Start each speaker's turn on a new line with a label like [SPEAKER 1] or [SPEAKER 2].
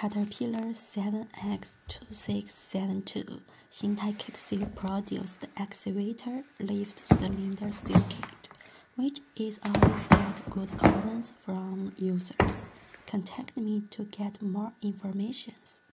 [SPEAKER 1] Caterpillar 7X2672 Xingtai cake seal produced the Excavator lift cylinder seal kit, which is always get good comments from users. Contact me to get more information.